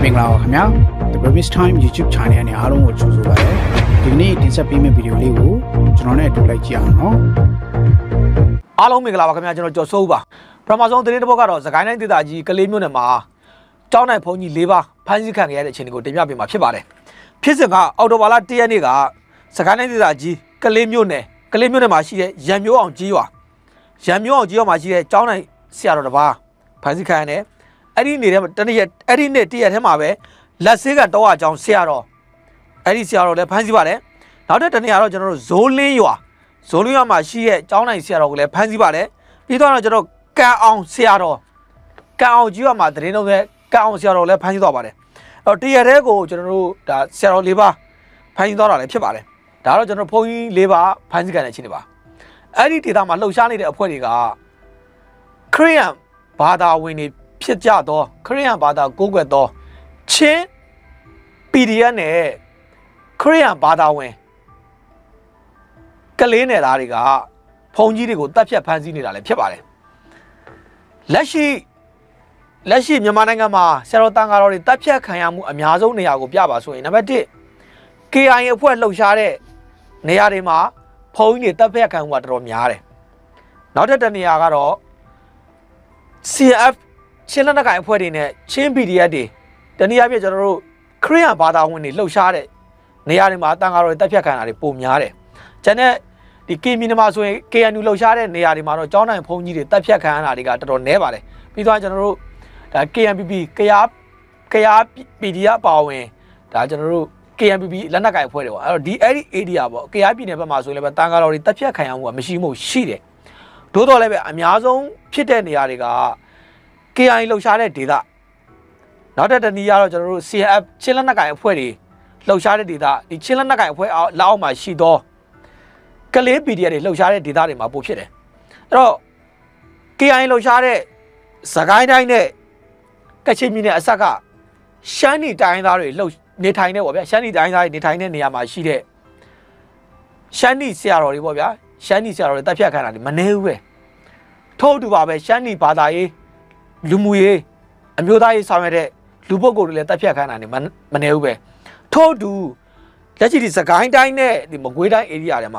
Mingla Hamya, the Burmese Time YouTube channel and Aron will choose over there. The need is a payment video legal, John to like Giano. Aron Mingla Hamya Josoba. From Amazon the little Bogaro, the kind of Daji, Kalimunama, John and Pony Liva, Pansy can get a chinico de Yabi Machibare. Pisaga, Autobala Tianiga, Sakana Daji, Kalimune, Kalimunamashi, Jamu on Giwa. Jamu on Gio Machi, John and Sierra Bar, Pansy Cane. Eddie need tea at him away. Let's see a door John Sierra. Eddie Sierra, the Pansybare. Now that the Niaro General Zoli you are. Zolia Machi, John and Sierra, the Pansybare. You don't know Cao Sierra. Cao Gio Madrino, the Cao Sierra, the Pansybare. Or Tiarego General Sierra Liba, Pansydora, the Chibare. Daro General Pony Liba, Pansigan and Chiniba. Eddie Tidama Lushani, the Apodiga. Korean, Bada Winnie. Piato, Korean Bada Google, Chin, PDN, Korean Bada Win. Kalene Ariga, Pongigo, Tapia Panzini, Pibare. Leshi Yamanangama, Serotanga, Tapia Kayamu, Amiazo, Niago Piaba, so in a bit. Kia Puerto Share, Nearima, Pony Tapia can what Romiare. Not at the Niagaro. CF Chilanaga put in a Chimpidia day. The Niabi General Korean Bada when he low shot it. Niarima Tangaro Tapiakan, Pumiare. Janet, the key minimas, Kanu low shot it, Niarima, John and Pony, Tapiakan, Arigato, never. Peter General, the KMB, Kayap, Pedia Poway, the General KMB, Lanaga put it. The area, Kayapi never maso, but Tangaro, Tapiakan, Machimo, sheet. Todo leve Amiazon, Chitten Yariga. Kia low shot did that. Not at the Niaro General CF Chilanaga Pueri, low shot did that. The Chilanaga Pue out Lao my she door. Calipidia, low shot did that in my bullshit. No Kia low shot Sagai Dine Kachimina Asaka Shiny Dine low Netine or Shiny Dine Netine near my she. Shiny Sierra Ribobia, Shiny Sierra Tapiakan, Manewe. Told to Baba Shiny Padai. Lumuye, a Muda is already Lubogo let Tapiakan and Manewe. Told to that it is a kind dine, the Moguida area.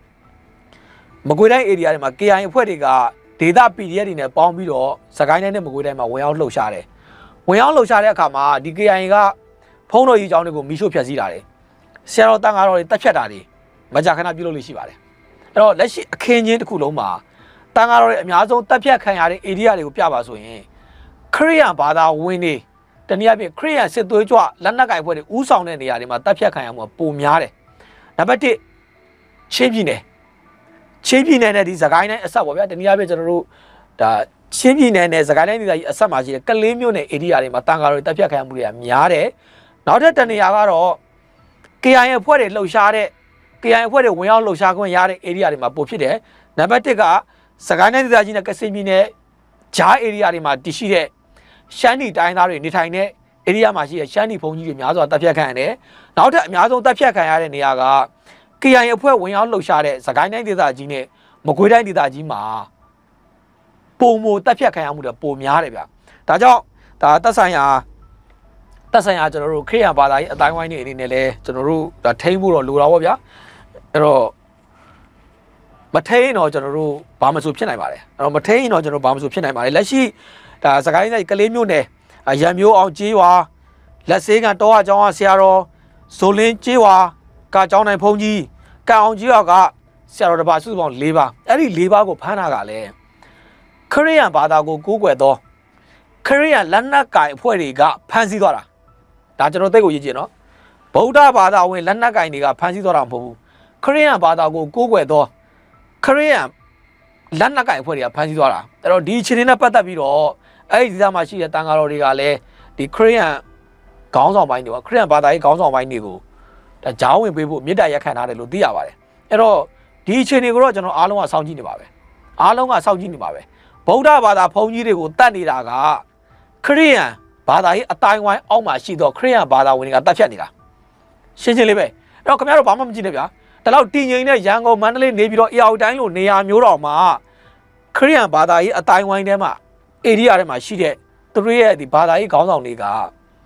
Moguida area, Makia and Puediga, Dida Pidia in a bomb below, Sagana and Moguida, my way out low share. We all low share Kama, the Gianga, Pono is on the Misho Piazilare. Sarah Tangaro Tachadari, Majakana below Lishivare. No, let's see a Kenyan Kuloma. Tangaro, Miazo Tapiakan area, Piabas. Korean Bada Winnie. The near Korean said to Lanaga for the Usan and the Arima Tapia Kayam Pumiare. Nabati Chimine. Chimine is a guy as a way the near general. The Chimine is a guy as a Samaji, Kalimune, Edia, Matanga, Tapia Kamuria, Miare. Not that the Niagaro Kia put it low share. Kia put it well low shago yard area in my bullshit. Nabatega, Sagana Dajina Casimine, Ja area in my dishide. Shiny Dinari, Nitine, area Machi, Shiny Pony, Miazo, Tapiacan. Now that Miazo Tapiacan and Niaga, Kia put when out low shot it, Sagana Dajine, Mokuda Dajima. Pomo Tapiacan with a Pomiarabia. Tajo, Tasaya General Kia Bada, a Taiwan in Nele, General, the table or Luravia. Matain or General Bamasu Pinamare, or Matain or General Bamasu Pinamare. Let's see. Sakana Kalimune, a Yamu on Jiwa, let's sing a Toa John Sierra, Solin Jiwa, Kajon and Pony, Kaon Jiaga, Sierra the Basu on Liba, any Liba go Panagale. Korean Bada go Google, Korean Lanakai Pueriga, Pansidora. That's no tego, you know. Boda Bada when Lanakai Niga, Pansidora, Korean Bada go Google, Korean Lanakai Pueria, Pansidora. There are Dichina Patabiro. I did much here, Tangaro Rigale, the Korean Gons on my new, Korean Bada Gons on my new. The Jawi people, Midaya Canada Ludia. And all, Dichinigro, General Alonga Soundini Babe. Alonga Soundini Babe. Boda Bada Pony, Tani Raga. Korean Bada, a Taiwan, all my sheet or Korean Bada winning at Tachaniga. Shinjilibe. No, come out of Bama Jinevia. The loud teen, young old manly, Navy or Yao Dino, Nea Muroma. Korean Bada, a Taiwan Nema. Area my sheet, 3 the Bada Gong Liga.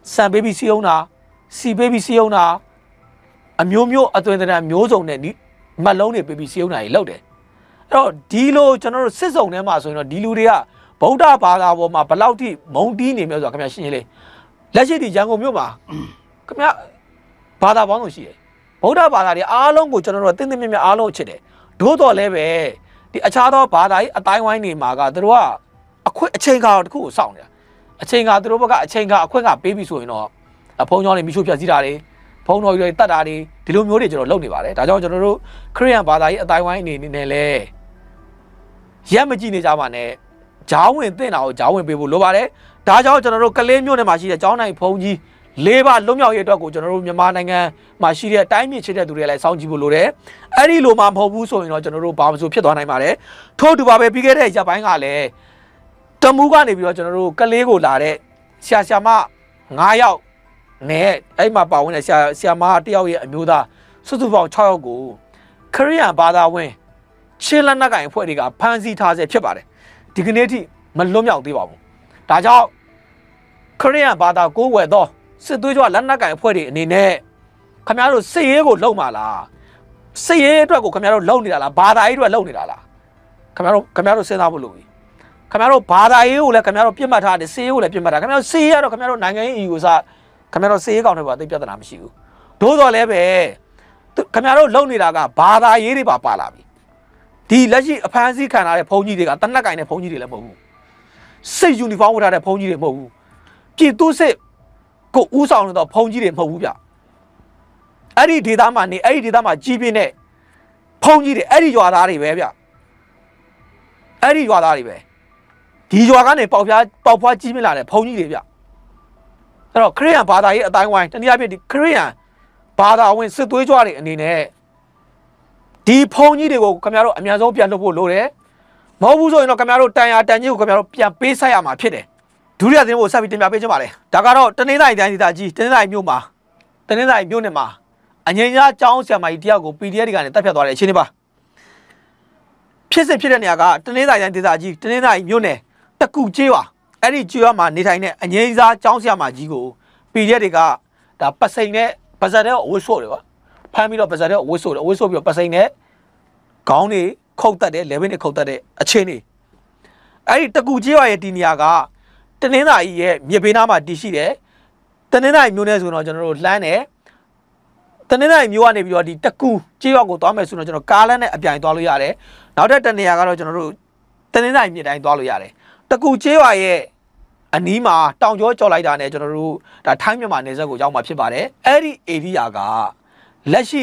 စံပေးပြီးစီးအောင်တာစီပေးပြီးစီးအောင်တာအမျိုးအသွင်သဏ္ဍာန်မျိုးစုံနဲ့မတ်လုံးတွေပေးပြီးစီးအောင်တာကြီးလောက်တယ်အဲ့တော့ဒီလိုကျွန်တော်တို့စစ်စုံထဲမှာဆိုရင်တော့ဒီလူတွေကဗုဒ္ဓဘာသာပေါ်မှာဘလောက်ထိမုံတီးနေမျိုးဆိုတာခင်ဗျာရှင်းရှင်းလေးလက်ရှိဒီရန်ကုန်မြို့မှာခင်ဗျာဘာသာပေါင်းလို့ရှိတယ်ဗုဒ္ဓဘာသာတွေအားလုံးကိုကျွန်တော်တို့တင်းတင်းမြတ်မြတ်အားလုံးချစ်တယ်ဒို့တော်လည်းပဲဒီအခြားသောဘာသာရေးအတိုင်းဝိုင်းတွေမှာကသူတို့ကအချိန်ကာတစ်ခုကိုစောင့်နေတာအချိန်ကာသူတို့ဘက်ကအချိန်ကာအခွင့်ကပေးပြီးဆိုရင်တော့ဘုံကျောင်းတွေမိရှုဖြတ်စည်းတာတွေဘုံတော်တွေတတ်တာတွေဒီလိုမျိုးတွေကျွန်တော်လုပ်နေပါတယ်ဒါကြောင့်ကျွန်တော်တို့ခရစ်ယာန်ဘာသာရေးအတိုင်းဝိုင်းအနေနဲ့လည်းရက်မကြည့်နေကြပါနဲ့ဂျောင်းဝင်တင့်တာကိုဂျောင်းဝင်ပေးဖို့လိုပါတယ်ဒါကြောင့်ကျွန်တော်တို့ကလေးမျိုးနဲ့မှာရှိတဲ့ကျောင်းနိုင်ဘုံကြီး၄ပါးလွတ်မြောက်ရေးအတွက်ကိုကျွန်တော်တို့မြန်မာနိုင်ငံမှာရှိတဲ့တိုင်းပြည်ချစ်တဲ့သူတွေလည်းစောင့်ကြည့်ဖို့လိုတယ်အဲ့ဒီလိုမှမဟုတ်ဘူးဆိုရင်တော့ကျွန်တော်တို့ဘာမှမဆိုဖြစ်သွားနိုင်ပါတယ်ထို့တူပါပဲပြီးခဲ့တဲ့ရက်ပိုင်းကလည်းတမူးကနေပြီးတော့ကျွန်တော်တို့ကလေးကိုလာတဲ့ဆရာမ9ယောက်နဲ့အဲ့မှာပါဝင်တဲ့ဆရာမ1ယောက်ရဲ့အမျိုးသားစုစုပေါင်း6ယောက်ကိုခရစ်ယာန်ဘာသာဝင်ချင်းလက်နက်ကင်အဖွဲ့တွေကဖမ်းဆီးထားဆဲဖြစ်ပါတယ်ဒီကနေ့ထိမလွတ်မြောက်သေးပါဘူးဒါကြောင့်ခရစ်ယာန်ဘာသာကိုးကွယ်သောစစ်သွေးကြွလက်နက်ကင်အဖွဲ့တွေအနေနဲ့ခင်ဗျားတို့စစ်ရေးကိုလုံမှာလားစစ်ရေးအတွက်ကိုခင်ဗျားတို့လုံနေတာလားဘာသာရေးအတွက်လုံနေတာလားခင်ဗျားတို့စဉ်းစားဖို့လိုပြီခင်ဗျားတို့ဘာသာရေးကိုလည်းခင်ဗျားတို့ပြစ်မှတ်ထားတယ်စစ်ရေးကိုလည်းပြစ်မှတ်ထားခင်ဗျားတို့စစ်ရေးကတော့ခင်ဗျားတို့နိုင်ငံရေးအီကိုစားခင်ဗျားတို့စစ်ရေးကောင်းတွေပါသိပြဿနာမရှိဘူးဒို့တော်လည်းပဲခင်ဗျားတို့လုံနေတာကဘာသာရေးတွေပါလာပြီဒီလက်ရှိအဖမ်းဆီးခံရတဲ့ဘုန်းကြီးတွေကတနက်ကင်တဲ့ဘုန်းကြီးတွေလည်းမဟုတ်ဘူးစစ်ယူနီဖောင်းဝတ်ထားတဲ့ဘုန်းကြီးတွေမဟုတ်ဘူးပြည်သူစစ်ကိုဥဆောင်နေတော့ဘုန်းကြီးတွေမဟုတ်ဘူးဗျအဲ့ဒီဒေသမှာနေအဲ့ဒီဒေသမှာကြီးပြင်းတဲ့ဘုန်းကြီးတွေအဲ့ဒီရွာသားတွေပဲဗျအဲ့ဒီရွာသားတွေပဲဒီရွာကနေပေါက်ဖွားကြီးပြင်းလာတဲ့ဘုန်းကြီးတွေဗျအဲ့တော့ခရစ်ယာန်ဘာသာရေးအတိုင်းဝိုင်းတနည်းအားဖြင့်ဒီခရစ်ယာန်ဘာသာဝင်စစ်သွေးကြွတွေအနေနဲ့ဒီဘုန်းကြီးတွေကိုခင်ဗျားတို့အများဆုံးပြန်လုပ်ဖို့လိုတယ်မဟုတ်ဘူးဆိုရင်တော့ခင်ဗျားတို့တန်ရာတန်ကြီးကိုခင်ဗျားတို့ပြန်ပေးဆက်ရမှာဖြစ်တယ်ဒုတိယသတင်းကိုဆက်ပြီးတင်ပြပေးချင်ပါတယ်ဒါကတော့တနင်္သာရီတိုင်းဒေသကြီးတနင်္သာရီမြို့နယ်မှာအငြိမ်းစားကျောင်းဆရာမကြီးတယောက်ကို PDF တွေကနေတပ်ဖြတ်သွားတဲ့အချိန်လေးပါဖြစ်စစ်ဖြစ်တဲ့နေရာကတနင်္သာရီတိုင်းဒေသကြီးတနင်္သာရီမြို့နယ်တကူကျေးရွာအဲ့ဒီကျေးရွာမှာနေထိုင်တဲ့အငြိမ်းစားကျောင်းဆရာမကြီးကို PDF တွေကဒါပစိန်နဲ့ပါဇက်တဲ့အဝတ်ဆို့တယ်ကွာဖမ်းပြီးတော့ပါဇက်တဲ့အဝတ်ဆို့ပြီးတော့ပစိန်နဲ့ခေါင်းတွေခုတ်တက်တယ်လေဘင်းတွေခုတ်တက်တဲ့အချင်းတွေအဲ့ဒီတကူကျေးရွာရဲ့ဒီနေရာကတနင်္သာရီရဲ့မြေပေးနားမှာတည်ရှိတယ်တနင်္သာရီမြို့နယ်ဆိုတော့ကျွန်တော်တို့လှမ်းတယ်တနင်္သာရီမြို့ကနေပြီးတော့ဒီတကူကျေးရွာကိုသွားမယ်ဆိုတော့ကျွန်တော်ကားလမ်းနဲ့အပြိုင်သွားလို့ရတယ်နောက်ထပ်တနေရာကတော့ကျွန်တော်တို့တနင်္သာရီမြေတိုင်းသွားလို့ရတယ်တကူကျေးရွာရဲ့အနီးမှာတောင်ကျောကြော်လိုက်တာနဲ့ကျွန်တော်တို့ဒါထိုင်းမြန်မာနယ်စပ်ကိုရောက်မှာဖြစ်ပါတယ်အဲ့ဒီ area ကလက်ရှိ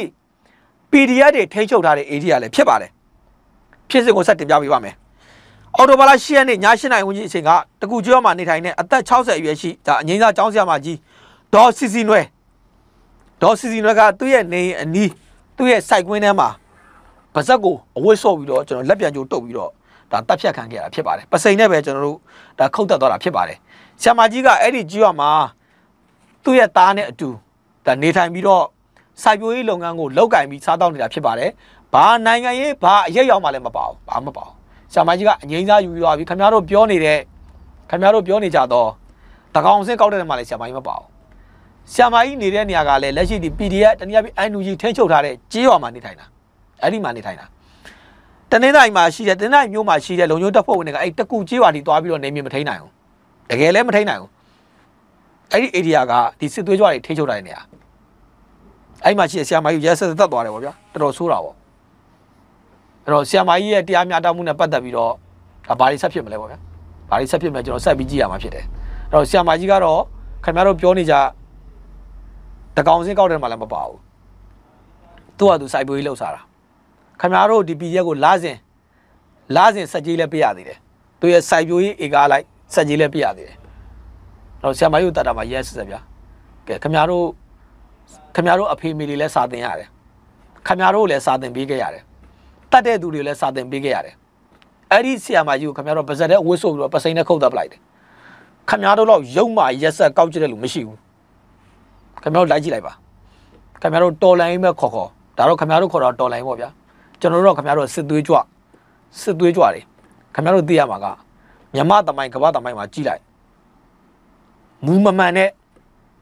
PDF တွေထိန်းချုပ်ထားတဲ့ area လည်းဖြစ်ပါတယ်ဖြစ်စဉ်ကိုဆက်တင်ပြပေးပါမယ်အော်တိုဘာလ10ရက်နေ့ည8:00နာရီဝန်းကျင်အချိန်ကတကူကျွေးမှာနေထိုင်တဲ့အသက်60အရွယ်ရှိဒါအငိမ့်စားကျောင်းဆရာမကြီးဒေါ်စီစီနွယ်ကသူ့ရဲ့နေအနီးသူ့ရဲ့စိုက်ကွင်းထဲမှာပါဇက်ကိုအဝတ်ဆော့ပြီးတော့ကျွန်တော်လက်ပြန်ကြိုးတုပ်ပြီးတော့ဒါတပ်ဖြတ်ခံခဲ့ရတာဖြစ်ပါတယ်ပစိန်နဲ့ပဲကျွန်တော်တို့ဒါခုတ်တက်သွားတာဖြစ်ပါတယ်ဆရာမကြီးကအဲ့ဒီကျွေးမှာသူ့ရဲ့သားနဲ့အတူဒါနေထိုင်ပြီးတော့စိုက်ပျိုးရေးလုပ်ငန်းကိုလုပ်ကင်ပြီးစားတောင်းနေတာဖြစ်ပါတယ်ဘာနိုင်ငံရေးဘာအရေးရောက်မှလည်းမပါဘူးဘာမှမပါဘူးဆရာမကြီးကအငိမ့်စားယူသွားပြီခင်ဗျားတို့ပြောနေကြတော့တကောင်စင်းကောက်တဲ့နေရာမှာလည်းဆရာမကြီးမပါဘူးဆရာမကြီးနေတဲ့နေရာကလည်းလက်ရှိဒီ PDF တနည်းအားဖြင့် NUG ထိန်းချုပ်ထားတဲ့ကြေးရွာမှာနေထိုင်တာအဲ့ဒီမှာနေထိုင်တာတနင်္သာရီမှာရှိတဲ့တနင်္သာရီမြို့မှာရှိတဲ့လုံခြုံတပ်ဖွဲ့ဝင်တွေကအဲ့တကူကြေးရွာတီသွားပြီးတော့နေမြေမထိန်းနိုင်ဘူးတကယ်လည်းမထိန်းနိုင်ဘူးအဲ့ဒီ area ကဒီစစ်သွေးကြွတွေထိန်းချုပ်ထားတဲ့နေရာအဲ့မှာရှိတဲ့ဆရာမကြီးရဲဆက်သက်သွားတယ်ပေါ့ဗျာတော်တော်ဆိုးတာပေါ့အဲ့တော့ဆရာမကြီးရဲ့တရားမျှတမှုနဲ့ပတ်သက်ပြီးတော့ဘာတွေဆက်ဖြစ်မလဲပေါ့ဗျာဘာတွေဆက်ဖြစ်မလဲကျွန်တော်ဆက်ပြီးကြည့်ရမှာဖြစ်တယ်အဲ့တော့ဆရာမကြီးကတော့ခင်ဗျားတို့ပြောနေကြတကောင်စင်းကောက်တယ်မှလည်းမပါဘူးသူကသူစိုက်ပျိုးရေးလှုပ်ရှားတာခင်ဗျားတို့ဒီ PDF ကိုလာစဉ်စက်ကြီးလည်းပေးရသေးတယ်သူရဲ့စိုက်ပျိုးရေးဧကလိုက်စက်ကြီးလည်းပေးရသေးတယ်အဲ့တော့ဆရာမကြီးကိုတတ်တာမှာရဲဆက်ဗျာကဲခင်ဗျားတို့အဖေမေတွေလည်းစာသင်ရတယ်ခင်ဗျားတို့လည်းစာသင်ပေးခဲ့ရတယ်တတ်တဲ့သူတွေလည်းစာသင်ပေးခဲ့ရတယ်အဲ့ဒီဆရာမကြီးကိုခင်ဗျားတို့ပါဇက်တဲ့ဝှစ်ဆိုပြီးတော့ပစိန်နဲ့ခုတ်တက်ပလိုက်တယ်ခင်ဗျားတို့တော့ရုံမှရက်ဆက်ကောက်ကြည့်တဲ့လူမရှိဘူးခင်ဗျားတို့လိုက်ကြည့်လိုက်ပါခင်ဗျားတို့တော်လိုင်းမဲ့ခေါ်ဒါတော့ခင်ဗျားတို့ခေါ်တော့တော်လိုင်းပေါ့ဗျာကျွန်တော်တို့တော့ခင်ဗျားတို့စစ်သွေးကြွတွေခင်ဗျားတို့သိရမှာကမြမသမိုင်းကမ္ဘာသမိုင်းမှာကြီးလိုက်မူမမှန်တဲ့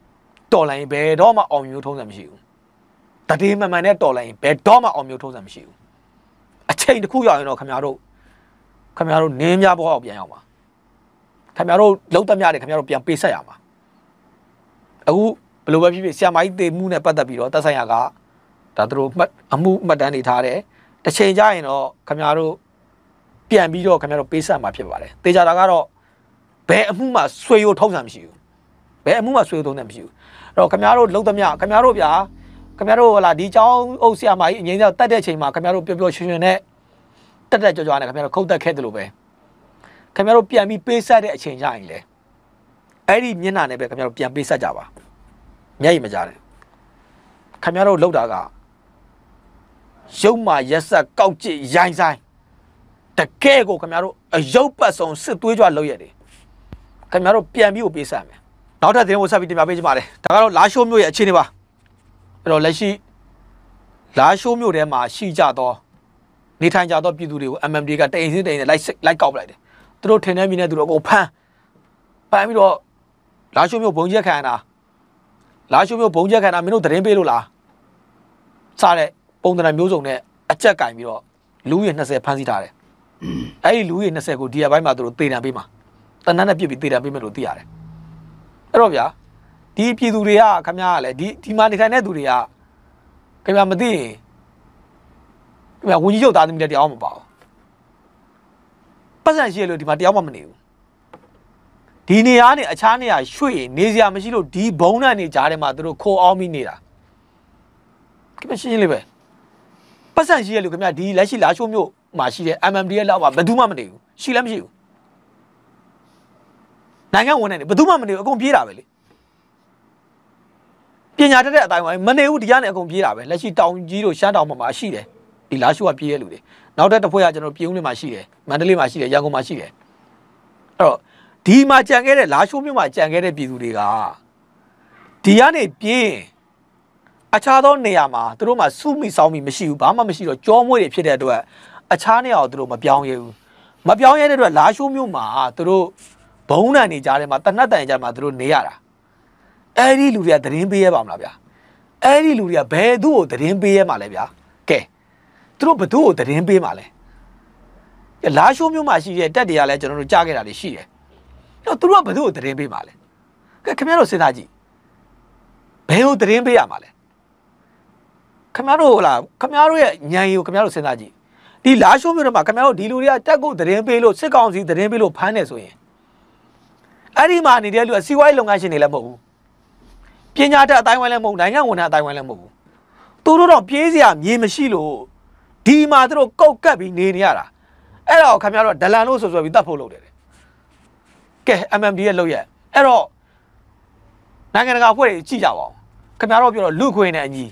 တော်လိုင်းဘယ်တော့မှအောင်မျိုးထုံးစံမရှိဘူးတတိမမှန်နဲ့တော်လိုင်းဘယ်တော့မှအောင်မျိုးထုံးစံမရှိဘူးအချိန်တစ်ခုရောက်ရင်တော့ခင်ဗျားတို့နင်းများဘောအောင်ပြန်ရောက်ပါခင်ဗျားတို့လုံးတက်များတယ်ခင်ဗျားတို့ပြန်ပေးဆက်ရမှာအခုဘယ်လိုပဲဖြစ်ဖြစ်ဆရာမကြီးတေမှုနဲ့ပတ်သက်ပြီးတော့တက်ဆိုင်ရာကဒါသူတို့အမှုမှတ်တမ်းတွေထားတယ်တစ်ချိန်ကြာရင်တော့ခင်ဗျားတို့ပြန်ပြီးတော့ခင်ဗျားတို့ပေးဆက်မှာဖြစ်ပါတယ်တေချာတာကတော့ဘယ်အမှုမှဆွေရိုးထုံးစံမရှိဘူးဘယ်အမှုမှဆွေရိုးထုံးစံမရှိဘူးအဲ့တော့ခင်ဗျားတို့လုံးတက်များခင်ဗျားတို့ဗျာခင်ဗျားတို့ဟလာဒီเจ้าအုပ်ဆရာမကြီးအငိမ့်တော့တတ်တဲ့အချိန်မှာခင်ဗျားတို့ပျော်ပျော်ရွှင်ရွှင်နဲ့တက်ကြွကြွနဲ့ခင်ဗျားတို့ခုတ်တက်ခဲ့တယ်လို့ပဲခင်ဗျားတို့ပြန်ပြီးပေးဆက်တဲ့အချိန်ကြာရင်လေအဲ့ဒီမျက်နှာနဲ့ပဲခင်ဗျားတို့ပြန်ပေးဆက်ကြပါမျက်ရည်မကြတယ်ခင်ဗျားတို့လောက်တာကရုပ်မာရက်ဆက်ကောက်ကြည့်ရိုင်းဆိုင်တကယ်ကိုခင်ဗျားတို့အယုတ်ပတ်ဆုံးစစ်သွေးကြွလောက်ရတယ်ခင်ဗျားတို့ပြန်ပြီးကိုပေးဆက်မယ်နောက်ထပ်သတင်းကိုဆက်ပြီးတင်ပြပေးချင်ပါတယ်ဒါကတော့လာရှိုးမြို့ရဲ့အခြေအနေပါအဲ့တော့လက်ရှိလာရှိုးမြို့ထဲမှာရှိကြတော့နေထိုင်ကြတော့ပြည်သူတွေကို MMD ကတအိမ်စင်းတအိမ်နဲ့လိုက်ကောက်ပလိုက်တယ်သူတို့ထင်နေမြင်နေသူတို့အကုန်ဖမ်းပြီးတော့လာရှိုးမြို့ဘုံကျက်ခံတာလာရှိုးမြို့ဘုံကျက်ခံတာမင်းတို့သတင်းပေးလို့လားစားတဲ့ပုံသဏ္ဍာန်မျိုးစုံနဲ့အကြက်ကင်ပြီးတော့လူကြီး20ဖမ်းဆီးထားတယ်အဲ့ဒီလူကြီး20ကိုဒီရပိုင်းမှာသူတို့တေတံပေးမှာတနန်းနဲ့ပြစ်ပြီးတေတံပေးမယ်လို့သိရတယ်အဲ့တော့ဗျာဒီပြည်သူတွေကခင်ဗျားကလည်းဒီမှာနေထိုင်တဲ့သူတွေကခင်ဗျားမသိရင်ခင်ဗျားဝန်ကြီးချုပ်သားသမီးလည်းတရားမပါဘူးပတ်စံရှိရလို့ဒီမှာတရားမှမနေဘူးဒီနေရာနဲ့အခြားနေရာရွှေ့ရင်နေစရာမရှိလို့ဒီဘုံနဲ့နေကြားထဲမှာသူတို့ခိုးအောင်ပြီးနေတာခင်ဗျားရှင်းရှင်းလေးပဲပတ်စံရှိရလို့ခင်ဗျားဒီလက်ရှိလာရှိုးမြို့မှာရှိတဲ့ MMD ရဲ့လောက်ပါဘယ်သူမှမနေဘူးရှိလည်းမရှိဘူးနိုင်ငံဝန်ထမ်းတွေဘယ်သူမှမနေဘူးအကုန်ပြေးတာပဲလေပညာတတ်တဲ့အတိုင်းမနေဘူးဒီကနေအကုန်ပြေးတာပဲလက်ရှိတောင်ကြီးတို့ရှမ်းတောင်မှာရှိတယ်ဒီလာရှိုးကပြေးရလူတွေနောက်တစ်ဖွဲ့ကကျွန်တော်ပြည်ဦးလေးမှာရှိတယ်မန္တလေးမှာရှိတယ်ရန်ကုန်မှာရှိတယ်အဲ့တော့ဒီမှာကြံခဲ့တဲ့လာရှိုးမြို့မှာကြံခဲ့တဲ့ပြည်သူတွေကဒီကနေပြေးအခြားသောနေရာမှာသူတို့မှစုမိစောင်းမိမရှိဘူးဘာမှမရှိတော့ကြောမွေးတွေဖြစ်တဲ့အတွက်အခြားနေရာကိုသူတို့မပြောင်းရဘူးမပြောင်းရတဲ့အတွက်လာရှိုးမြို့မှာသူတို့ဘုံနံနေကြတယ်မှာတနတ်တန်ကြမှာသူတို့နေရတာအဲ့ဒီလူတွေကသတင်းပေးရပါမလားဗျာအဲ့ဒီလူတွေကဘယ်သူ့ကိုသတင်းပေးရမှာလဲဗျာကဲသူတို့ဘသူ့ကိုသတင်းပေးမှာလဲလာရှိုးမြို့မှာရှိတဲ့တက်တွေကလည်းကျွန်တော်တို့ကြားခဲ့တာတွေရှိတယ်တော့သူတို့ကဘသူ့ကိုသတင်းပေးမှာလဲကဲခင်ဗျားတို့စဉ်းစားကြည့်ဘယ်ကိုသတင်းပေးရမှာလဲခင်ဗျားတို့ဟလာခင်ဗျားတို့ရဲ့ညံရီကိုခင်ဗျားတို့စဉ်းစားကြည့်ဒီလာရှိုးမြို့ထဲမှာခင်ဗျားတို့ဒီလူတွေကတက်ကိုသတင်းပေးလို့စစ်ကောင်စီသတင်းပေးလို့ဖမ်းနေဆိုရင်အဲ့ဒီမှာနေတဲ့လူအစီဝိုင်းလုပ်ငန်းရှင်တွေလည်းမဟုတ်ဘူးပညာတတ်အတိုင်းဝိုင်းလည်းမဟုတ်နိုင်ငံဝန်ထမ်းအတိုင်းဝိုင်းလည်းမဟုတ်ဘူးသူတို့တော့ပြေးစရာမြေမရှိလို့ဒီမှာသူတို့ကုတ်ကပ်ပြီးနေရတာအဲ့တော့ခင်ဗျားတို့ဒလန်လို့ဆိုပြီးတတ်ဖို့လုပ်တယ်ကဲ MMD ရဲ့လုပ်ရက်အဲ့တော့နိုင်ငံတကာအဖွဲ့တွေကြည့်ကြပါဦးခင်ဗျားတို့ပြောတော့လူခွေနဲ့အညီ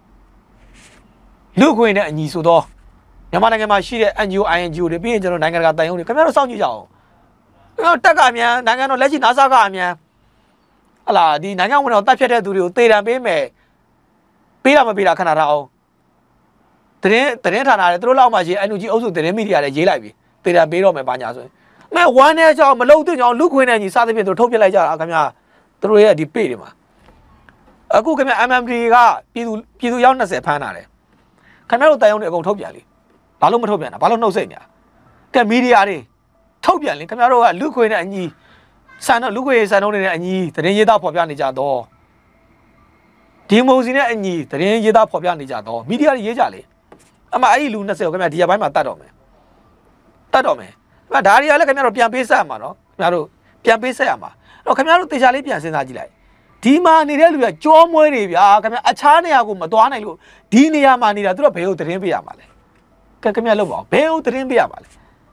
ဆိုတော့မြန်မာနိုင်ငံမှာရှိတဲ့ NGO INGO တွေပြီးရင်ကျွန်တော်နိုင်ငံတကာတိုင်ရုံးတွေခင်ဗျားတို့စောင့်ကြည့်ကြအောင်တက်ကအမြန်နိုင်ငံတော်လက်ရှိ NASA ကအမြန်ဟလာဒီနိုင်ငံဝန်တော်တပ်ဖြတ်တဲ့သူတွေကိုတေတံပေးမယ်ပေးတာမပေးတာခဏထားအောင်သတင်းဌာနတွေသူတို့လောက်မှရှိ NUG အုပ်စုသတင်းမီဒီယာတွေရေးလိုက်ပြီတေတံပေးတော့မယ်ဘာညာဆိုရင်မဲဝမ်းနဲ့ကြောင်မလုံတဲ့ကြောင်လူခွေနဲ့ညီစသဖြင့်သူထုတ်ပြလိုက်ကြတာခင်ဗျာသူတို့ရဲ့ဒီပေတွေမှာအခုခင်ဗျာ MMD ကပြည်သူရောက်20ဖမ်းတာတယ်ခင်ဗျားတို့တိုင်ရုံတွေအကုန်ထုတ်ပြန်လေဘာလို့မထုတ်ပြန်တာဘာလို့နှုတ်ဆက်နေတာကဲမီဒီယာတွေထုတ်ပြန်လေခင်ဗျားတို့ကလူခွေနဲ့အညီစံတော့လူခွေစံတော့နေတဲ့အညီသတင်းရေးသားဖော်ပြနေကြတော့ဒီမိုစီနဲ့အညီသတင်းရေးသားဖော်ပြနေကြတော့မီဒီယာတွေရေးကြလေအမှအဲ့ဒီလူ20ကိုခင်ဗျာဒီရပိုင်းမှာတတ်တော့မယ်ဒါတွေကလည်းခင်ဗျားတို့ပြန်ပေးဆက်ရမှာနော်ခင်ဗျားတို့ပြန်ပေးဆက်ရမှာအဲ့တော့ခင်ဗျားတို့တေချာလေးပြန်စဉ်းစားကြည့်လိုက်ဒီမှာနေတဲ့လူကကြောမွဲတွေဗျာခင်ဗျာအခြားနေရာကိုမသွားနိုင်လို့ဒီနေရာမှာနေတာသူတို့ဘယ်ကိုသတင်းပေးရမှာလဲကဲခင်ဗျားလုပ်ပါဦးဘယ်ကိုသတင်းပေးရမှာလဲ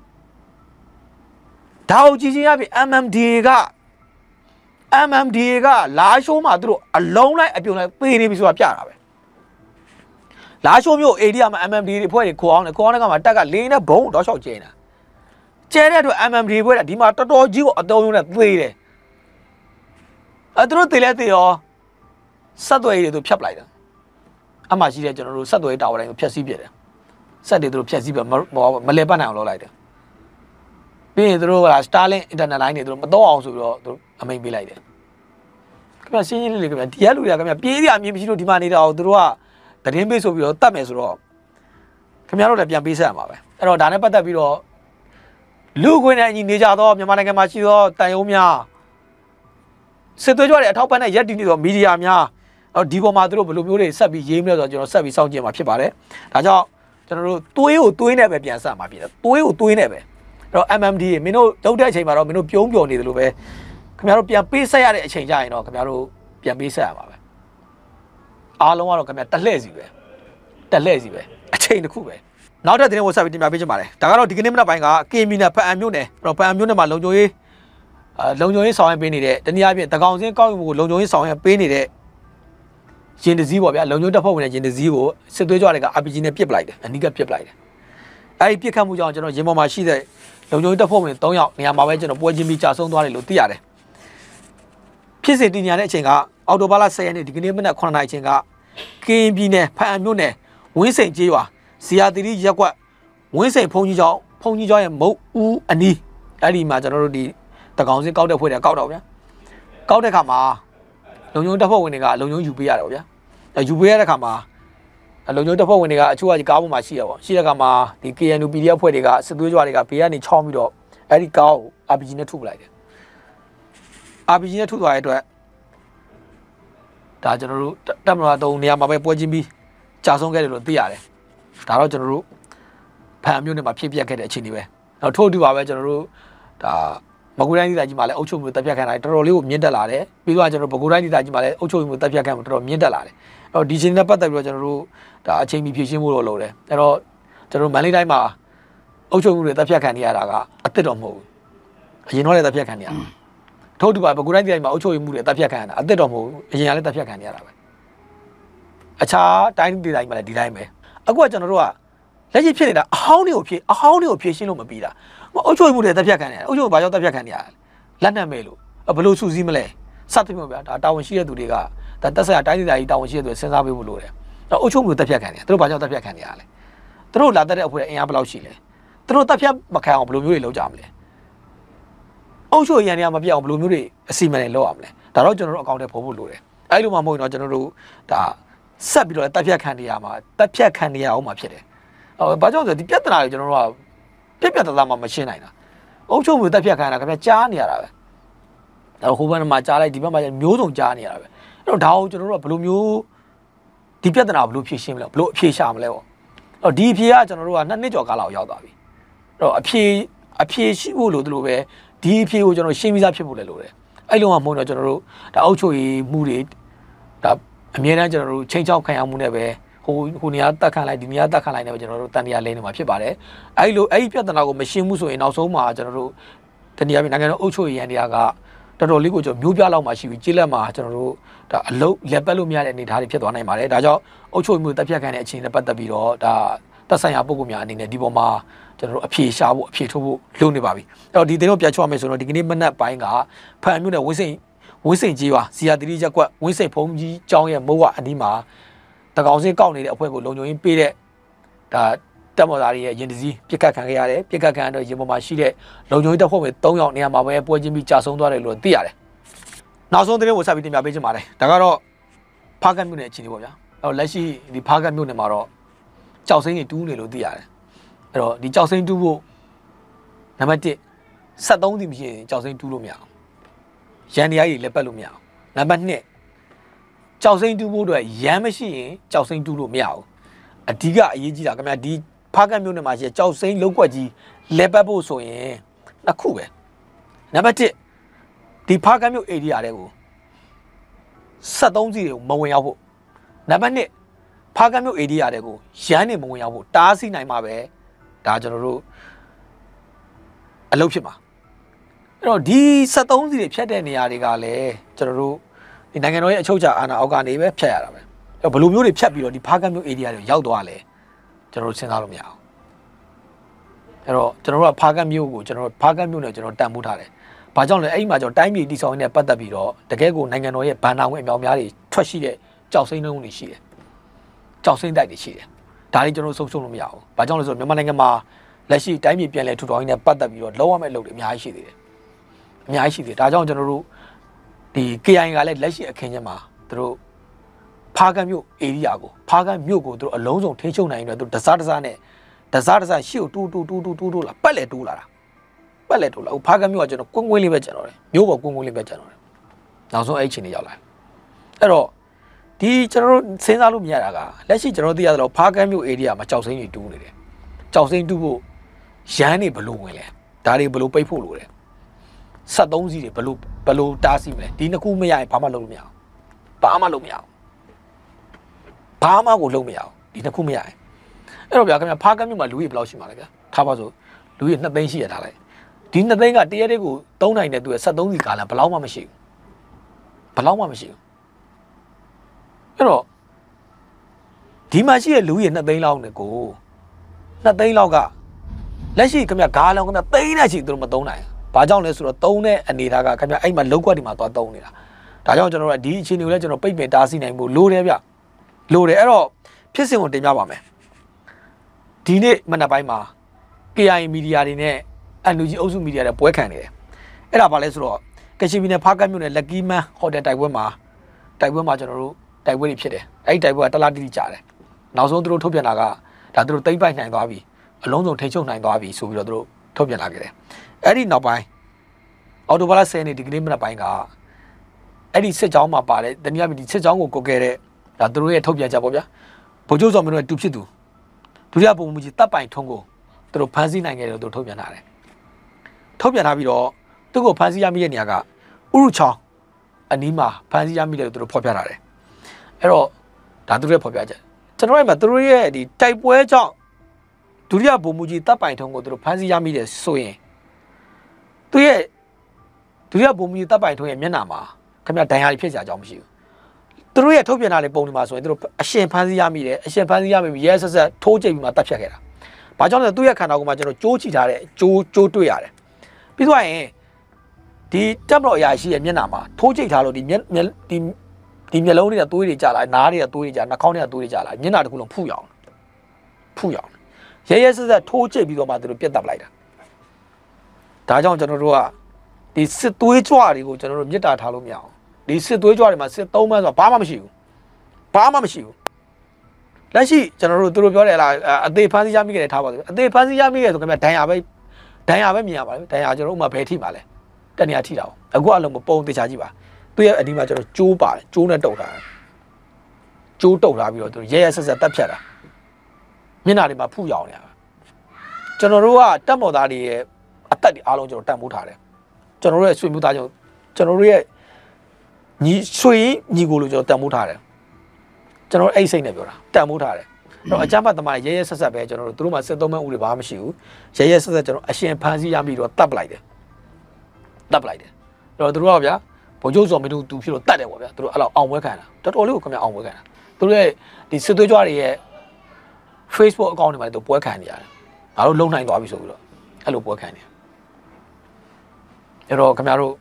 ဒါကိုကြည့်ချင်းရပြီ MMD ကလာရှိုးမှာသူတို့အလုံးလိုက်အပြုံလိုက်ပေးနေပြီဆိုတာပြတာပဲလာရှိုးမျိုး area မှာ MMD တွေဖွဲ့တွေခေါ်အောင်ကမှတက်ကလေးနဲ့ဘုံတော့လျှောက်ကျင်းတာကျဲတဲ့အတွက် MMD ဖွဲ့တာဒီမှာတော်တော်ကြီးကိုအတုံးလုံးနဲ့သေးတယ်သူတို့သေးလဲသေးရောဆက်သွယ်ရေးတွေသူဖြတ်ပလိုက်တာအမှရှိတဲ့ကျွန်တော်တို့ဆက်သွယ်ရေးတာဝါတိုင်းကိုဖျက်ဆီးပြတယ်ဆက်တွေသူတို့ဖျက်ဆီးပြမလဲပတ်နိုင်အောင်လုပ်လိုက်တယ်ပြီးရင်သူတို့က Starlink Internet line တွေသူတို့မတော့အောင်ဆိုပြီးတော့သူတို့အမိန့်ပေးလိုက်တယ်ခင်ဗျရှင်းရှင်းလေးခင်ဗျဒီရက်လူတွေကခင်ဗျပြေးရအမြင်မရှိလို့ဒီမှာနေတာအောင်သူတို့ကတရင်ပေးဆိုပြီးတော့တတ်မယ်ဆိုတော့ခင်ဗျားတို့လည်းပြန်ပေးဆက်ရမှာပဲအဲ့တော့ဒါနဲ့ပတ်သက်ပြီးတော့လူခွင့်နဲ့အညီနေကြတော့မြန်မာနိုင်ငံမှာရှိသောတန်ယုံများစစ်သွေးကြွတွေအထောက်ပံ့တဲ့ရက်တီနေသောမီဒီယာများဒီပေါ်မှာသူတို့ဘယ်လိုမျိုးတွေဆက်ပြီးရေးမလဲဆိုတော့ကျွန်တော်ဆက်ပြီးစောင့်ကြည့်မှာဖြစ်ပါတယ်ဒါကြောင့်ကျွန်တော်တို့သွေးကိုသွေးနဲ့ပဲပြန်ဆက်မှာဖြစ်တယ်သွေးကိုသွေးနဲ့ပဲအဲ့တော့ MMD မင်းတို့တုတ်တဲ့အချိန်မှာတော့မင်းတို့ပြုံးပျော်နေတယ်လို့ပဲခင်ဗျားတို့ပြန်ပေးဆက်ရတဲ့အချိန်ကြရင်တော့ခင်ဗျားတို့ပြန်ပေးဆက်ရမှာပဲအားလုံးကတော့ခင်ဗျာတက်လှည့်စီပဲအချိန်တစ်ခုပဲနောက်တဲ့သတင်းကိုဆက်ပြီးတင်ပြပေးချင်ပါတယ်ဒါကတော့ဒီကနေ့မနက်ပိုင်းက KMI နဲ့ဖအံမြို့နယ်အဲ့တော့ဖအံမြို့နယ်မှာလုံခြုံရေးဆောင်ရွက်ပေးနေတဲ့တနည်းအားဖြင့်တကောင်စင်းကောက်ယူမှုကိုလုံခြုံရေးဆောင်ရွက်ပေးနေတဲ့ရင်တစည်းပေါ့ဗျာလုံခြုံတပ်ဖွဲ့ဝင်တဲ့ရင်တစည်းကိုစစ်သွေးကြွတွေက RPG နဲ့ပစ်ပလိုက်တယ်အနီးကပစ်ပလိုက်တယ်အဲဒီပစ်ခတ်မှုကြောင့်ကျွန်တော်ရင်ပေါ်မှာရှိတဲ့လုံခြုံတပ်ဖွဲ့ဝင်3ယောက်နေရာမှာပဲကျွန်တော်ပွဲချင်းပြီးကြာဆုံးသွားတယ်လို့သိရတယ်ဖြစ်စဉ်တင်ညာတဲ့အချိန်ကအော်တိုဘာလ10ရက်နေ့ဒီကနေ့မနက်9:00နာရီအချိန်ကကရင်ပြည်နယ်ဖအံမြို့နယ်ဝင်းစိန်ကျေးရွာဇီယာတီရီရက်ကွက်ဝင်းစိန်ဖုန်ကြီးကျောင်းရဲ့မုတ်ဦးအနီးအဲ့ဒီမှာကျွန်တော်တို့ဒီတကောင်စင်းကောက်တဲ့ဖွဲ့တယ်ကောက်တော့ဗျာကောက်တဲ့ခါမှာလုံခြုံတပ်ဖွဲ့ဝင်တွေကလုံခြုံယူပေးရတယ်ဗျာယူပေးရတဲ့ခါမှာလုံခြုံတပ်ဖွဲ့ဝင်တွေကအချို့ကကားပေါ်မှာရှိရပါရှိတဲ့ခါမှာဒီ KNU PDF ဖွဲ့တွေကစစ်သွေးကြွတွေကဘေးကနေချောင်းပြီးတော့အဲ့ဒီကားကို RPG နဲ့ထုပလိုက်တယ် RPG နဲ့ထုသွားတဲ့အတွက်ဒါကျွန်တော်တို့တပ်မတော်3နေရာမှာပဲပွဲချင်းပြီးကြာဆုံးခဲ့တယ်လို့သိရတယ်ဒါတော့ကျွန်တော်တို့ဖန်မျိုးနဲ့မှာဖြစ်ပျက်ခဲ့တဲ့အခြေအနေပဲနောက်ထို့အတူပါပဲကျွန်တော်တို့ဒါမကွေးတိုင်းဒေသကြီးမှာလည်းအုပ်ချုပ်မှုတပ်ဖြတ်ခံတာတော်တော်လေးကိုမြင့်တက်လာတယ်ပြီးတော့ကျွန်တော်ပဲခူးတိုင်းဒေသကြီးမှာလည်းအုပ်ချုပ်မှုတပ်ဖြတ်ခံမှုတော်တော်မြင့်တက်လာတယ်အဲ့တော့ဒီချိန်နဲ့ပတ်သက်ပြီးတော့ကျွန်တော်တို့ဒါအချိန်မီဖြည့်ရှင်းဖို့တော့လိုတယ်အဲ့တော့ကျွန်တော်တို့မန္တလေးတိုင်းမှာအုပ်ချုပ်မှုတွေတပ်ဖြတ်ခံနေရတာကအစ်စ်တော့မဟုတ်ဘူးအရင်တော့လည်းတပ်ဖြတ်ခံနေရတာထို့အတူပါပဲခူးတိုင်းဒေသကြီးမှာအုပ်ချုပ်မှုတွေတပ်ဖြတ်ခံရတာအစ်စ်တော့မဟုတ်ဘူးအရင်ကလည်းတပ်ဖြတ်ခံနေရတာပဲအခြားတိုင်းဒေသကြီးမှာလည်းဒီတိုင်းပဲအခုကကျွန်တော်တို့ကလက်ရှိဖြစ်နေတာအဟောင်းတွေကိုဖြည့်ရှင်းလို့မပြီးတာအုပ်ချုပ်မှုတွေတက်ဖြတ်ခံနေရတယ်အုပ်ချုပ်ဘာကြောင့်တက်ဖြတ်ခံနေရလဲလက်နက်မဲ့လို့ဘယ်လိုစုစည်းမလဲစသဖြင့်ပေါ့ဗျာဒါတာဝန်ရှိတဲ့သူတွေကဒါတက်ဆက်တိုင်းဒေသကြီးတာဝန်ရှိတဲ့သူစဉ်းစားပေးဖို့လိုတယ်အုပ်ချုပ်မှုတက်ဖြတ်ခံနေတယ်သူတို့ဘာကြောင့်တက်ဖြတ်ခံနေရလဲသူတို့လာတက်တဲ့အဖွဲ့အင်အားဘယ်လောက်ရှိလဲသူတို့တက်ဖြတ်မခံအောင်ဘယ်လိုမျိုးတွေလုပ်ကြမလဲအုပ်ချုပ်ရန်တွေကမပြတ်အောင်ဘယ်လိုမျိုးတွေအစီအမံတွေလုပ်ရမလဲဒါတော့ကျွန်တော်တို့အကောင့်ထဲပေါ်ဖို့လိုတယ်အဲ့လိုမှမဟုတ်ရင်တော့ကျွန်တော်တို့ဒါဆက်ပြီးတော့တက်ဖြတ်ခံနေရမှာတက်ဖြတ်ခံနေရအောင်မှဖြစ်တယ်ဘာကြောင့်ဆိုဒီပြဿနာတွေကျွန်တော်တို့ကပြက်သားမှမရှင်းနိုင်တာအုပ်ချုပ်မှုတက်ဖြတ်ခံရတာခင်ဗျာကြားနေရတာပဲဒါဟိုဘက်မှာကြားလိုက်ဒီဘက်မှာမျိုးစုံကြားနေရတာပဲအဲ့တော့ဒါကိုကျွန်တော်တို့ကဘယ်လိုမျိုးဒီပြဿနာဘယ်လိုဖြေရှင်းမလဲဘယ်လိုအဖြေရှာမလဲပေါ့အဲ့တော့ဒီအဖြေကကျွန်တော်တို့က2နှစ်ကျော်ကာလကိုရောက်သွားပြီအဲ့တော့အဖြေရှိဖို့လို့တို့ပဲဒီအဖြေကိုကျွန်တော်ရှင်းပြီးသားဖြစ်ဖို့လည်းလိုတယ်အဲ့လိုမှမဟုတ်တော့ကျွန်တော်တို့ဒါအုပ်ချုပ်ရေးမှုတွေဒါအမြဲတမ်းကျွန်တော်တို့ချိန်ချောက်ခံရမှုနဲ့ပဲဟိုနေရာတက်ခန့်လိုက်ဒီနေရာတက်ခန့်လိုက်နေပဲကျွန်တော်တို့တန်တရားလဲနေမှာဖြစ်ပါတယ်အဲ့ဒီပြဿနာကိုမရှင်းဘူးဆိုရင်နောက်ဆုံးမှာကျွန်တော်တို့တနည်းအားဖြင့်နိုင်ငံတော်အုပ်ချုပ်ရေးရန်တရားကတော်တော်လေးကိုကျွန်တော်မျိုးပြလောက်မှရှိပြီးကျေးလက်မှာကျွန်တော်တို့ဒါအလုံးလက်ပတ်လို့မရတဲ့အနေအထားတွေဖြစ်သွားနိုင်ပါတယ်ဒါကြောင့်အုပ်ချုပ်မှုတက်ဖြတ်ခံတဲ့အခြေအနေနဲ့ပတ်သက်ပြီးတော့ဒါသက်ဆိုင်ရာပုဂ္ဂိုလ်များအနေနဲ့ဒီပေါ်မှာကျွန်တော်တို့အဖြေရှာဖို့အဖြေထုတ်ဖို့လုပ်နေပါပြီအဲ့တော့ဒီသတင်းကိုပြန်ချောမယ်ဆိုတော့ဒီကနေ့မနက်ပိုင်းကဖန်မြို့နယ်ဝင်းစိန်ကြီးရွာဇီယာတိရိရက်ကွက်ဝင်းစိန်ဖုံးကြီးကျောင်းရဲ့မိုးဝအနီးမှာတကောင်စင်းကောက်နေတဲ့အဖွဲကိုလုံခြုံရေးပေးတဲ့ဒါတပ်မတော်သားတွေရဲ့ရင်တစည်းပြစ်ခတ်ခံခဲ့ရတယ်ပြစ်ခတ်ခံရတော့ရင်ပေါ်မှာရှိတဲ့လုံခြုံရေးတပ်ဖွဲ့ဝင်3ယောက်နေရာမှာပဲပွဲချင်းပြီးကြာဆုံးသွားတယ်လို့သိရတယ်နောက်ဆုံးသတင်းကိုဆက်ပြီးတင်ပြပေးချင်ပါတယ်ဒါကတော့ဖားကတ်မြို့နယ်အခြေအနေပေါ့ဗျာအဲ့တော့လက်ရှိဒီဖားကတ်မြို့နယ်မှာတော့ကြောက်စိမ့်တွေတူးနေလို့သိရတယ်အဲ့တော့ဒီကြောက်စိမ့်တူးဖို့နံပါတ်1 73စီမရှိရင်ကြောက်စိမ့်တူးလို့မရအောင်ရန်တရားကြီးလက်ပတ်လို့မရအောင်နံပါတ်2ကြောက်စိမ့်တူးဖို့အတွက်ရမ်းမရှိရင်ကြောက်စိမ့်တူးလို့မရဘူးအဓိကအရေးကြီးတာခင်ဗျာဒီဖားကတ်မြို့နယ်မှာရှိကြောက်စိမ့်လောက်ကွက်ကြီးလဲပတ်ဖို့ဆိုရင်နှစ်ခုပဲနံပါတ်1ဒီဖားကတ်မြို့ area တွေကို73စီတွေကိုမဝင်ရောက်ဖို့နံပါတ်2ဖားကတ်မြို့ area တွေကိုရမ်းနေမဝင်ရောက်ဖို့တားဆီးနိုင်မှာပဲဒါကျွန်တော်တို့အလုပ်ဖြစ်မှာအဲ့တော့ဒီ73စီတွေဖြတ်တဲ့နေရာတွေကလည်းကျွန်တော်တို့ဒီနိုင်ငံတော်ရဲ့အချုပ်အခြာအာဏာအောက်ကနေပဲဖြတ်ရတာပဲဘယ်လိုမျိုးတွေဖြတ်ပြီးတော့ဒီဖားကတ်မြို့ area တွေရောက်သွားလဲကျွန်တော်တို့စဉ်းစားလို့မရအောင်အဲ့တော့ကျွန်တော်တို့ကဖားကတ်မြို့ကိုကျွန်တော်ဖားကတ်မြို့နဲ့ကျွန်တော်တန်ဖိုးထားတယ်ဘာကြောင့်လဲအဲ့ဒီမှာကျွန်တော်တိုင်းပြည်တည်ဆောက်နေတဲ့ပတ်သက်ပြီးတော့တကယ်ကိုနိုင်ငံတော်ရဲ့ဘဏ္ဍာငွေအများများတွေထွက်ရှိတဲ့ကြောက်စိမ့်နှုန်းတွေရှိတယ်ကြောက်စိမ့်တိုက်တွေရှိတယ်ဒါတွေကျွန်တော်ဆုံးရှုံးလို့မရဘူးဘာကြောင့်လဲဆိုတော့မြန်မာနိုင်ငံမှာလက်ရှိတိုင်းပြည်ပြန်လည်ထူထောင်ရေးနဲ့ပတ်သက်ပြီးတော့လုံးဝမဲ့အလုပ်တွေအများကြီးရှိသေးတယ်အများကြီးရှိသေးတယ်ဒါကြောင့်ကျွန်တော်တို့ဒီ KI ကလည်းလက်ရှိအခင်းကျင်းမှာသူတို့ဖားကမ်းမြို့ area ကိုဖားကမ်းမြို့ကိုသူတို့အလုံးစုံထိန်းချုပ်နိုင်တယ်သူတို့တစားနဲ့ရှေ့ကိုတူလာပတ်လေတူလာတာပတ်လေတူလာဖားကမ်းမြို့ကကျွန်တော်ကွင်းကွင်းလေးပဲကျန်တော့တယ်မြို့ပေါ်ကွင်းကွင်းလေးပဲကျန်တော့တယ်နောက်ဆုံးအဲ့အချိန်တွေရောက်လာအဲ့တော့ဒီကျွန်တော်တို့စဉ်းစားလို့မရတာကလက်ရှိကျွန်တော်သိရသလောက်ဖားကမ်းမြို့ area မှာကြောက်စိမ့်တွေတူးနေတယ်ကြောက်စိမ့်တူးဖို့ရမ်းနေဘလို့ဝင်လဲဒါတွေဘလို့ပိတ်ဖို့လိုတယ်73စီးတွေဘလို့တားစီမလဲဒီနှစ်ခုမရရင်ဘာမှလုပ်လို့မရအောင်ဘာမှလုပ်မရအောင်ဘာမှကိုလုပ်မရအောင်ဒီနှစ်ခုမရရင်အဲ့တော့ဗျာခင်ဗျာဖားကမ်းမြို့မှာလူကြီးဘယ်လောက်ရှိမှာလဲဗျာထားပါစို့လူကြီး2သိန်းရှိရထားလိုက်ဒီ2သိန်းကတရက်တည်းကို3နိုင်တဲ့သူရဲ့73စီကာလဘယ်လောက်မှမရှိဘူးအဲ့တော့ဒီမှာရှိတဲ့လူကြီး2သိန်းလောက်နဲ့ကို2သိန်းလောက်ကလက်ရှိခင်ဗျာဂါလောင်ခင်ဗျာသိန်းနဲ့ရှိသူတို့မသုံးနိုင်ဘာကြောင့်လဲဆိုတော့သုံးတဲ့အနေထားကခင်ဗျာအဲ့မှာလောက်ကွက်ဒီမှာသွားသုံးနေတာဒါကြောင့်ကျွန်တော်တို့ဒီအခြေအနေကိုလည်းကျွန်တော်ပိတ်ပင်တားဆီးနိုင်ဖို့လိုတယ်ဗျလိုတယ်အဲ့တော့ဖြစ်စဉ်ကိုတင်ပြပါမယ်ဒီနေ့မနက်ပိုင်းမှာ KI မီဒီယာတွေနဲ့ NUG အုပ်စုမီဒီယာတွေပွဲခံနေတယ်အဲ့ဒါဘာလဲဆိုတော့ကချင်ပြည်နယ်ဖားကတ်မြို့နယ်လက်ကီးမန်းဟိုတယ်တိုက်ပွဲမှာကျွန်တော်တို့တိုက်ပွဲတွေဖြစ်တယ်အဲ့ဒီတိုက်ပွဲကတလားတိတိကြာတယ်နောက်ဆုံးသူတို့ထုတ်ပြန်တာကဒါသူတို့သိမ့်ပိုက်နိုင်သွားပြီအလုံးစုံထိန်းချုပ်နိုင်သွားပြီဆိုပြီးတော့သူတို့ထုတ်ပြန်လာခဲ့တယ်အဲ့ဒီနောက်ပိုင်းအော်တိုဘာလ10ရက်နေ့ဒီကနေ့မနက်ပိုင်းကအဲ့ဒီစစ်ကြောင်းမှာပါတယ်တနည်းအားဖြင့်ဒီစစ်ကြောင်းကိုကိုကဲတဲ့ဒါသူတို့ရဲ့ထုတ်ပြန်ချက်ပေါ့ဗျာဗိုလ်ချုပ်စော်မင်းတို့ရဲ့တူဖြစ်သူဒုတိယဗိုလ်မှူးကြီးတပ်ပိုင်ထုံးကိုသူတို့ဖမ်းဆီးနိုင်ခဲ့တယ်လို့သူတို့ထုတ်ပြန်ထားတယ်ထုတ်ပြန်ထားပြီးတော့သူ့ကိုဖမ်းဆီးရမိတဲ့နေရာကဥရုချောင်းအနီးမှာဖမ်းဆီးရမိတယ်လို့သူတို့ဖော်ပြထားတယ်အဲ့တော့ဒါသူတို့ရဲ့ဖော်ပြချက်ကျွန်တော်တို့မှာသူတို့ရဲ့ဒီတိုက်ပွဲကြောင့်ဒုတိယဗိုလ်မှူးကြီးတပ်ပိုင်ထုံးကိုသူတို့ဖမ်းဆီးရမိတယ်ဆိုရင်သူရဲ့ဒုတိယဗိုလ်မှူးကြီးတပ်ပိုင်ထုံးရဲ့မျက်နှာမှာခင်ဗျာဒဏ်ရာတွေဖြစ်ကြအကြောင်းမရှိဘူးသူတို့ရဲ့ထုတ်ပြန်တာတွေပုံနေမှာဆိုရင်သူတို့အရှင်ဖမ်းဆီးရမိတယ်အရှင်ဖမ်းဆီးရမိပြီးရဲဆက်ထိုးကြိတ်ပြီးမှတပ်ဖြတ်ခဲ့တာဘာကြောင့်လဲသူ့ရဲ့ခန္ဓာကိုယ်မှာကျွန်တော်ကြိုးချီထားတဲ့ကြိုးတွေ့ရတယ်ပြီးတော့ရင်ဒီတပ်မတော်အရာရှိရဲ့မျက်နှာမှာထိုးကြိတ်ထားလို့ဒီမျက်လုံးတွေကသွေးတွေကျလာနားတွေကသွေးတွေကျနှာခေါင်းတွေကသွေးတွေကျလာမျက်နှာတစ်ခုလုံးဖူးရောင်ရဲဆက်ထိုးကြိတ်ပြီးတော့မှသူတို့ပြတ်တက်လိုက်တာဒါကြောင့်ကျွန်တော်တို့ကဒီစစ်သွေးကြွတွေကိုကျွန်တော်တို့မြစ်တာထားလို့မရအောင်ဒီစစ်သွေးကြွတွေမှာစစ်သုံးမှန်းဆိုတာဘာမှမရှိဘူးလက်ရှိကျွန်တော်တို့သူတို့ပြောတယ်လားအသေးဖမ်းဆီးရမိခဲ့တယ်ထားပါဆိုအသေးဖမ်းဆီးရမိခဲ့ဆိုခင်ဗျဒဏ်ရာပဲမြင်ရပါလေဒဏ်ရာကျွန်တော်တို့မှဘယ်ထိပါလဲတနေရာထိတာအောင်အခုအလုံးမပုံတေချာကြည့်ပါသူရဲ့အဒီမှာကျွန်တော်ကျိုးပါတယ်ကျိုးနဲ့တုတ်ထားပြီးတော့သူရဲဆက်တက်ဖြတ်တာမျက်နှာတွေမှာဖူးရောင်နေတာကျွန်တော်တို့ကတပ်မော်သားတွေရဲ့အသက်တွေအားလုံးကျွန်တော်တန်ဖိုးထားတယ်ကျွန်တော်တို့ရဲ့ဆွေမျိုးသားကျွန်တော်တို့ရဲ့ညီကိုလို့ကျွန်တော်တန်ဖိုးထားတယ်ကျွန်တော်အိတ်စိတ်နဲ့ပြောတာတန်ဖိုးထားတယ်တော့အကြမ်းဖက်သမားရဲဆက်ပဲကျွန်တော်တို့သူတို့မှာစစ်သုံးမှန်းဥတွေဘာမှမရှိဘူးရဲဆက်ကျွန်တော်အရှင်ဖမ်းဆီးရပြီးတော့တပ်ပလိုက်တယ်တော့သူတို့ကဗျာဗိုလ်ချုပ်စော်မင်းတို့သူဖြစ်လို့တတ်တယ်ပေါ့ဗျာသူတို့အဲ့လောက်အောင်ပွဲခံတာတော်တော်လေးကိုခင်ဗျအောင်ပွဲခံတာသူတို့ရဲ့ဒီစစ်သွေးကြွတွေရဲ့ Facebook account တွေမှာသူပွဲခံနေရတယ်ငါတို့လုံနိုင်သွားပြီဆိုပြီးတော့အဲ့လိုပွဲခံနေအဲ့တော့ခင်ဗျားတို့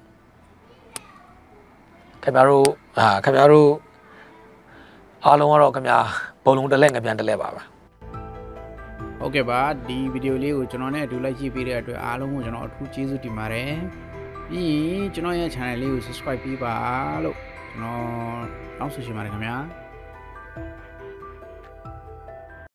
အားလုံးကတော့ခင်ဗျာဘုံလုံးတစ်လက်ငပြန်တစ်လက်ပါပဲဟုတ်ကဲ့ပါဒီဗီဒီယိုလေးကိုကျွန်တော်နဲ့အတူလိုက်ကြည့်ပေးတဲ့အတွက်အားလုံးကိုကျွန်တော်အထူးကျေးဇူးတင်ပါတယ်ပြီးရင်ကျွန်တော်ရဲ့ channel လေးကို subscribe ပေးပါလို့ကျွန်တော်တောင်းဆိုချင်ပါတယ်ခင်ဗျာ